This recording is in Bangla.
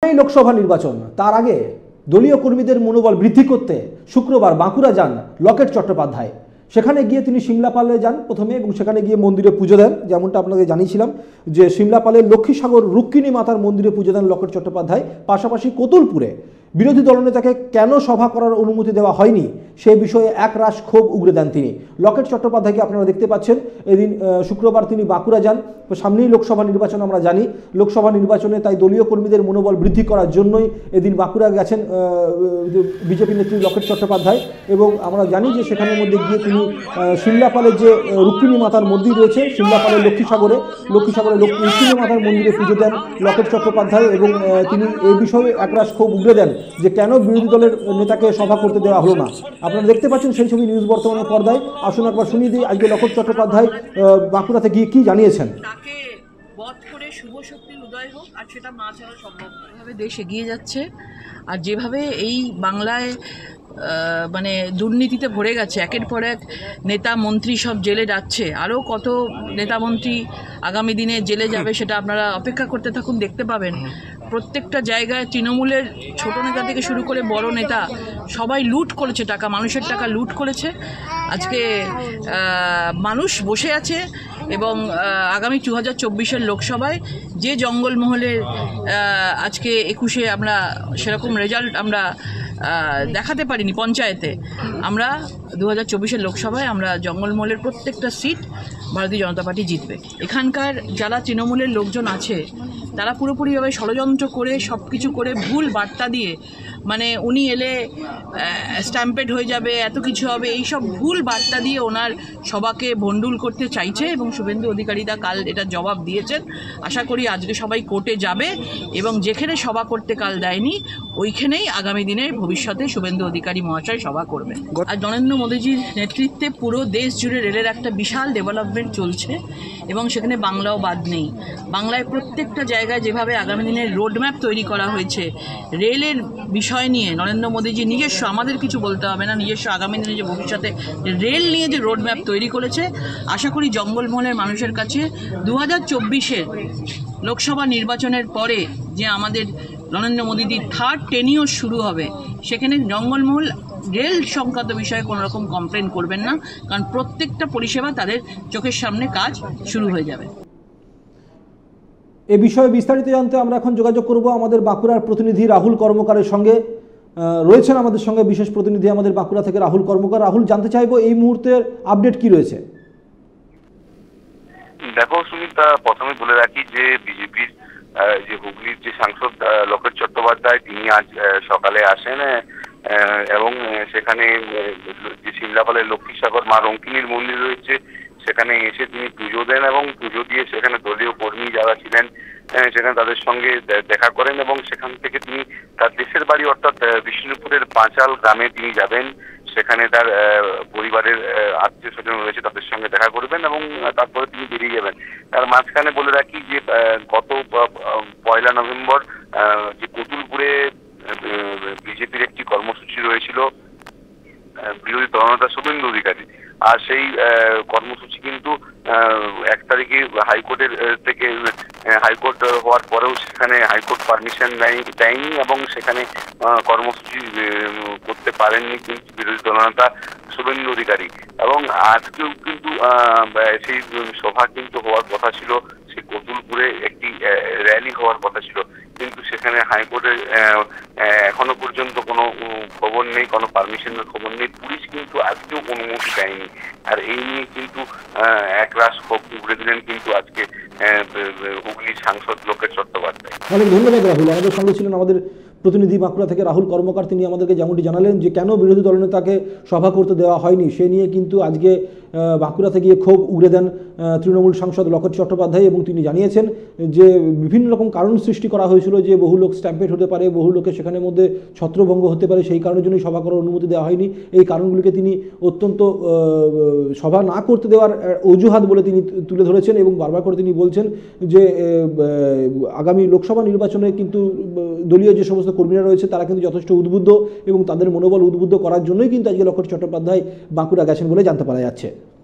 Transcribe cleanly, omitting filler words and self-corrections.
লোকসভা নির্বাচন, তার আগে দলীয় কর্মীদের মনোবল বৃদ্ধি করতে শুক্রবার বাঁকুড়া যান লকেট চট্টোপাধ্যায়। সেখানে গিয়ে তিনি সিমলাপালে যান প্রথমে এবং সেখানে গিয়ে মন্দিরে পুজো দেন। যেমনটা আপনাদের জানিয়েছিলাম যে সিমলাপালের লক্ষ্মীসাগর রুক্মিণী মাতার মন্দিরে পুজো দেন লকেট চট্টোপাধ্যায়। পাশাপাশি কোতুলপুরে বিরোধী দলনেতাকে কেন সভা করার অনুমতি দেওয়া হয়নি সে বিষয়ে একরাশ ক্ষোভ উগরে দেন তিনি। লকেট চট্টোপাধ্যায়কে আপনারা দেখতে পাচ্ছেন এদিন শুক্রবার তিনি বাঁকুড়া যান। সামনেই লোকসভা নির্বাচন আমরা জানি, লোকসভা নির্বাচনে তাই দলীয় কর্মীদের মনোবল বৃদ্ধি করার জন্যই এদিন বাঁকুড়া গেছেন বিজেপি নেত্রী লকেট চট্টোপাধ্যায়। এবং আমরা জানি যে সেখানের মধ্যে গিয়ে তিনি সিমলাপালের যে রুক্মিণী মাতার মন্দির রয়েছে, সিমলাপালের লক্ষ্মীসাগরে রুক্মিণী মাতার মন্দিরে পুজো দেন লকেট চট্টোপাধ্যায় এবং তিনি এই বিষয়ে একরাশ ক্ষোভ উগরে দেন যে কেন বিরোধী দলের নেতাকে সভা করতে দেওয়া হলো না। আপনারা দেখতে পাচ্ছেন সেই ছবি নিউজ বর্তমানের পর্দায়। আসুন একবার শুনিয়ে দিই আজকে লকেট চট্টোপাধ্যায় বাঁকুড়াতে গিয়ে কি জানিয়েছেন। তাকে বধ করে শুভ শক্তির উদয় হোক, আর সেটা মা ছাড়া সম্ভব নয়। এভাবে দেশ এগিয়ে যাচ্ছে, আর যেভাবে এই বাংলায় মানে দুর্নীতিতে ভরে গেছে, একের পর এক নেতা মন্ত্রী সব জেলে যাচ্ছে, আরও কত নেতা মন্ত্রী আগামী দিনে জেলে যাবে সেটা আপনারা অপেক্ষা করতে থাকুন, দেখতে পাবেন। প্রত্যেকটা জায়গায় তৃণমূলের ছোট নেতা থেকে শুরু করে বড় নেতা সবাই লুট করেছে টাকা, মানুষের টাকা লুট করেছে। আজকে মানুষ বসে আছে এবং আগামী 2024-এর লোকসভায় যে জঙ্গলমহলের আজকে 21-এ আমরা সেরকম রেজাল্ট আমরা দেখাতে পারিনি পঞ্চায়েতে, আমরা 2024-এর লোকসভায় আমরা জঙ্গলমহলের প্রত্যেকটা সিট ভারতীয় জনতা পার্টি জিতবে। এখানকার যারা তৃণমূলের লোকজন আছে তারা পুরোপুরিভাবে ষড়যন্ত্র করে সব কিছু করে ভুল বার্তা দিয়ে, মানে উনি এলে স্ট্যাম্পেড হয়ে যাবে, এত কিছু হবে, এইসব ভুল বার্তা দিয়ে ওনার সবাকে ভণ্ডুল করতে চাইছে এবং শুভেন্দু অধিকারীরা কাল এটা জবাব দিয়েছেন। আশা করি আজকে সবাই কোর্টে যাবে এবং যেখানে সভা করতে কাল দেয়নি ওইখানেই আগামী দিনে ভবিষ্যতে শুভেন্দু অধিকারী মহাশয় সভা করবে। আর নরেন্দ্র মোদীজির নেতৃত্বে পুরো দেশ জুড়ে রেলের একটা বিশাল ডেভেলপমেন্ট চলছে এবং সেখানে বাংলাও বাদ নেই। বাংলায় প্রত্যেকটা জায়গায় যেভাবে আগামী দিনের রোডম্যাপ তৈরি করা হয়েছে রেলের বিষয় নিয়ে, নরেন্দ্র মোদীজি নিজস্ব, আমাদের কিছু বলতে হবে না, নিজস্ব আগামী দিনে যে ভবিষ্যতে রেল নিয়ে যে রোডম্যাপ তৈরি করেছে, আশা করি জঙ্গলমহলের মানুষের কাছে 2024-এর লোকসভা নির্বাচনের পরে যে আমাদের নরেন্দ্র মোদীজির থার্ড টেনিওর শুরু হবে, সেখানে জঙ্গলমহল রেল সংক্রান্ত বিষয়ে কোনো রকম কমপ্লেন করবেন না, কারণ প্রত্যেকটা পরিষেবা তাদের চোখের সামনে কাজ শুরু হয়ে যাবে। এ বিষয়ে বিস্তারিত জানতে আমরা এখন যোগাযোগ করব আমাদের বাঁকুড়ার প্রতিনিধি রাহুল কর্মকারের সঙ্গে। রয়েছেন আমাদের সঙ্গে বিশেষ প্রতিনিধি আমাদের বাঁকুড়া থেকে রাহুল কর্মকার। রাহুল, জানতে চাইবো এই মুহূর্তের আপডেট কি রয়েছে? দেখো সুমিতা, প্রথমে বলে রাখি যে বিজেপির যে হুগলির যে সাংসদ লকেট চট্টোপাধ্যায় তিনি আজ সকালে আসেন এবং সেখানে যে সিমলাপালের লক্ষ্মীসাগর মা রঙ্কিনীর মন্দির রয়েছে সেখানে এসে তিনি পুজো দেন এবং পুজো দিয়ে সেখানে দলীয় কর্মী যারা ছিলেন সেখানে তাদের সঙ্গে দেখা করেন এবং সেখান থেকে তিনি তার দেশের বাড়ি অর্থাৎ বিষ্ণুপুরের পাঁচাল গ্রামে তিনি যাবেন। সেখানে তার পরিবারের আত্মীয় স্বজন রয়েছে তাদের সঙ্গে দেখা করবেন এবং তারপরে তিনি বেরিয়ে যাবেন। তার মাঝখানে বলে রাখি যে গত 1 নভেম্বর যে কোতুলপুরে বিজেপির একটি কর্মসূচি রয়েছিল বিরোধী দলনেতা শুভেন্দু অধিকারী, আর সেই কর্মসূচি কিন্তু 1 তারিখে হাইকোর্টের থেকে হাইকোর্ট হওয়ার পরেও সেখানে হাইকোর্ট পারমিশন দেয়নি এবং সেখানে কর্মসূচি করতে পারেননি কিন্তু বিরোধী দলনেতা শুভেন্দু অধিকারী। এবং আজকেও কিন্তু সেই সভা কিন্তু হওয়ার কথা ছিল, সেই কোতুলপুরে একটি র্যালি হওয়ার কথা ছিল, কিন্তু সেখানে হাইকোর্টের এখনো পর্যন্ত কোনো খবর নেই, কোনো পারমিশনের খবর নেই। পুলিশ কিন্তু আজকেও অনুমতি দেয়নি, আর এই নিয়ে কিন্তু একরাশ ক্ষোভ উগড়ে দিলেন কিন্তু আজকে হুগলির সাংসদ লকেট চট্টোপাধ্যায়। অনেক ধন্যবাদ রাহুল। আমাদের সঙ্গে ছিলেন আমাদের প্রতিনিধি বাঁকুড়া থেকে রাহুল কর্মকার। তিনি আমাদেরকে যেমনটি জানালেন যে কেন বিরোধী দলনেতাকে সভা করতে দেওয়া হয়নি সে নিয়ে কিন্তু আজকে বাঁকুড়াতে গিয়ে ক্ষোভ উগড়ে দেন তৃণমূল সাংসদ লকেট চট্টোপাধ্যায় এবং তিনি জানিয়েছেন যে বিভিন্ন রকম কারণ সৃষ্টি করা হয়েছিল, যে বহু লোক স্ট্যাম্পেড হতে পারে, বহু লোকের সেখানের মধ্যে ছত্রভঙ্গ হতে পারে, সেই কারণের জন্যই সভা করার অনুমতি দেওয়া হয়নি। এই কারণগুলিকে তিনি অত্যন্ত সভা না করতে দেওয়ার অজুহাত বলে তিনি তুলে ধরেছেন এবং বারবার করে তিনি বলছেন যে আগামী লোকসভা নির্বাচনে কিন্তু দলীয় যে সমস্ত কর্মীরা রয়েছে তারা কিন্তু যথেষ্ট উদ্বুদ্ধ এবং তাদের মনোবল উদ্বুদ্ধ করার জন্যই কিন্তু আজকে লকেট চট্টোপাধ্যায় বাঁকুড়া গেছেন বলে জানতে পারা যাচ্ছে।